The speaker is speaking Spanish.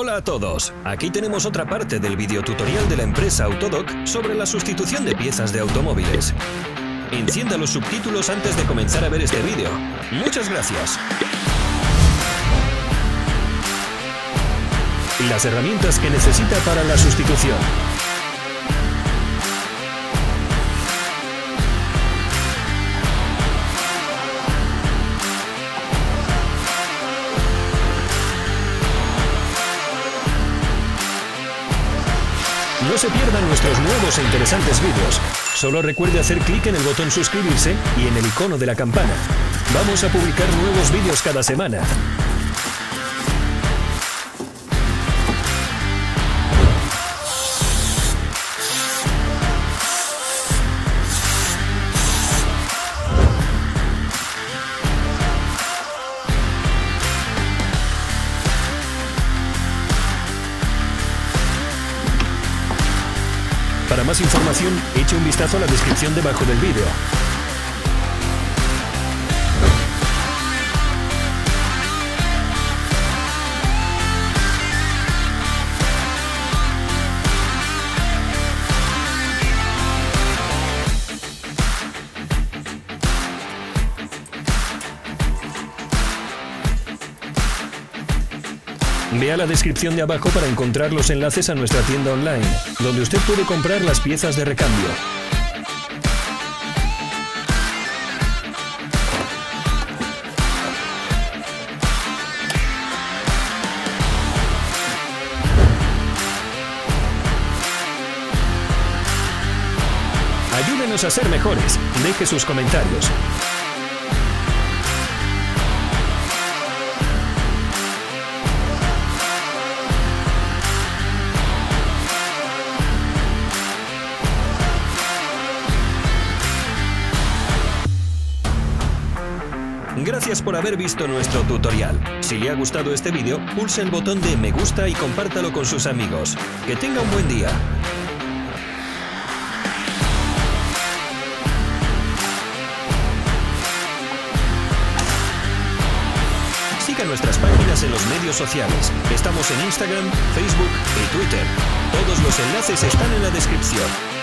Hola a todos, aquí tenemos otra parte del videotutorial de la empresa Autodoc sobre la sustitución de piezas de automóviles. Encienda los subtítulos antes de comenzar a ver este vídeo. Muchas gracias. Las herramientas que necesita para la sustitución. No se pierdan nuestros nuevos e interesantes vídeos. Solo recuerde hacer clic en el botón suscribirse y en el icono de la campana. Vamos a publicar nuevos vídeos cada semana. Para más información, eche un vistazo a la descripción debajo del vídeo. Vea la descripción de abajo para encontrar los enlaces a nuestra tienda online, donde usted puede comprar las piezas de recambio. Ayúdenos a ser mejores, deje sus comentarios. Gracias por haber visto nuestro tutorial. Si le ha gustado este vídeo, pulse el botón de me gusta y compártalo con sus amigos. Que tenga un buen día. Siga nuestras páginas en los medios sociales. Estamos en Instagram, Facebook y Twitter. Todos los enlaces están en la descripción.